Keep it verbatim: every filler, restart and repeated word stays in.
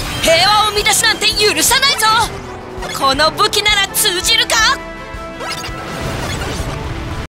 平和を乱すなんて許さないぞ。この武器なら通じるか。